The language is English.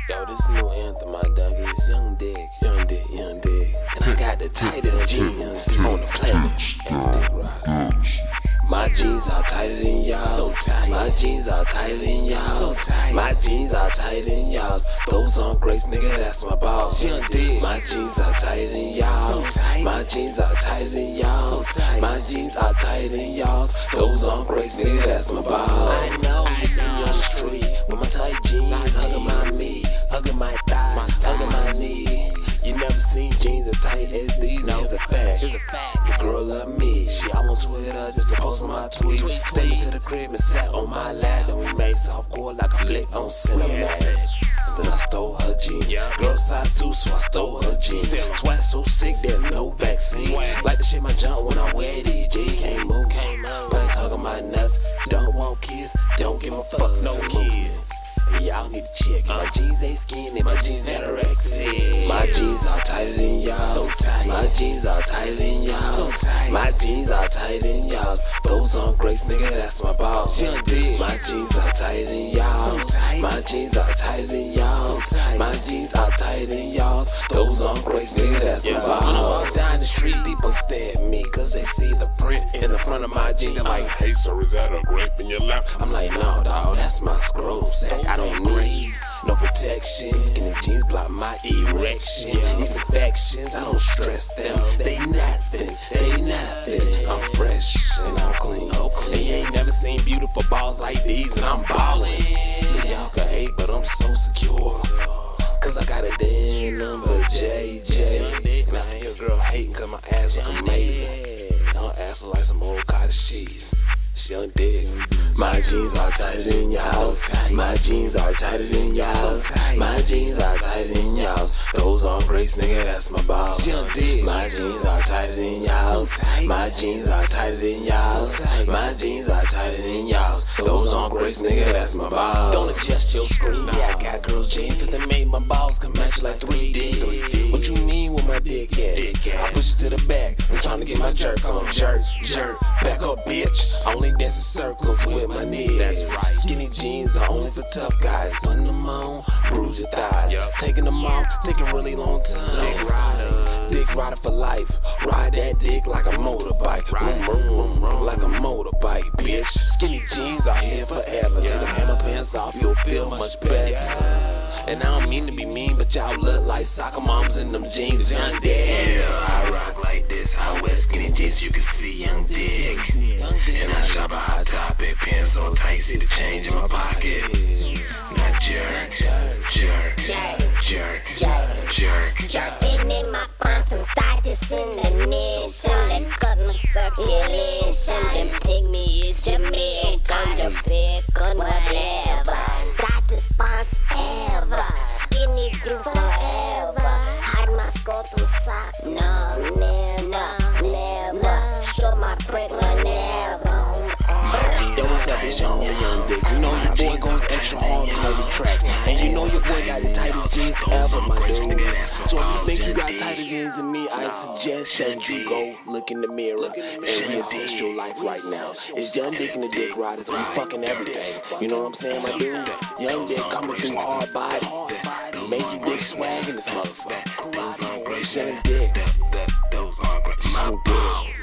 Yo, this new anthem I dug is Young Dig, Young Dig, Young Dig. And I got the tightest jeans on the planet. And the Dick Riders. My jeans are tighter than y'all. So tight. My jeans are tighter than y'all. So tight. My jeans are tighter than y'all. Those on Grace, nigga, that's my balls. Young Dig. My jeans are tighter than y'all. So tight. My jeans are tighter than y'all. So tight. My jeans are tighter than y'all. Those on Grace, nigga, that's my balls. I know you see me on the street with my tight jeans, hugging my knee, hugging my thigh, hugging my knee. You never seen jeans as tight as these. Now it's a fact. It's a fact. Your girl love me. She I on Twitter just to post on my tweet. Stayed me to the crib and sat on my lap. Then we made softcore like a flick on Cinemax. Then I stole her jeans. Girl size 2, so I stole her jeans. Swag so sick, there's no vaccine. Like to shit my junk when I wear these jeans. Can't move. Buddies hugging my nuts. Don't want kids. Don't give a fuck. No kids. Y'all need to check. My jeans ain't skinny, my jeans anorexic. My jeans are tighter than y'all. So tight. My jeans are tighter than y'all. So tight. My jeans are tighter than y'all. Those on Grace, nigga, that's my balls. Young Dig. My jeans are tighter than y'all. So tight. My jeans are tighter than y'all. So tight. My jeans are tighter than y'all. Those on Grace, nigga, that's my balls. When I walk down the street, people stare at me cause they see the print in the front of my jeans. They're like, hey sir, is that a grape in your lap? I'm like, no dawg, that's my scroll sack. I don't need no protection. Skinny jeans block my erection. These infections, I don't stress them. They nothing, I'm fresh and I'm clean. And you ain't never seen beautiful balls like these, and I'm ballin'. So y'all can hate, but I'm so secure. Cause I got a damn number, JJ. And I see a girl hating cause my ass look amazing. Her ass look like some old cottage cheese. She Young Dig. My jeans are tighter than y'all. My jeans are tighter than y'all. My jeans are tighter than y'all. Those on Grace, nigga, that's my balls. Young Dig. My jeans are tighter than y'all. My jeans are tighter than y'all. My jeans are tighter than y'all. Those on Grace, nigga, that's my balls. Don't adjust your screen. Yeah, I got girls' jeans cause they made my balls come match like 3D. What you mean with my dick at? I push it to the back. I'm trying to get my jerk on. Jerk. Back up, bitch. I only dance in circles with my knees. That's right. Skinny jeans are only for tough guys. Putting them on, bruise your thighs. Taking them off, take a really long time. Dick rider for life. Ride that dick like a motorbike. Vroom, like a motorbike, bitch. Skinny jeans are here forever. Take them hammer pants off, you'll feel much better. And I don't mean to be mean, but y'all look like soccer moms in them jeans. Young Dig. I rock like this. I wear skinny jeans, you can see Young Dig. And I shop a Hot Topic, pants so tight, see the change in my pocket. Not jerk. Been in my pants, some tightest in the nation. That cut my circulation. Them take me is Jamaican, Jamaican, whatever. Tightest pants ever. Skinny jeans forever. Hide my scrotum sock. No, never. Show my prick whenever. Yo, what's up? It's your homie Young Dig. You know your boy goes extra hard on every track. And you know your boy got the tightest jeans ever, my dude. So if you think you got tighter jeans than me, I suggest that you go look in the mirror and reassess your life right now. It's Young Dig and the Dick Riders. We fucking everything. You know what I'm saying, my dude? Young Dig coming through hard body. Major dick swag in this motherfucker. It's Young Dig. Young Dig.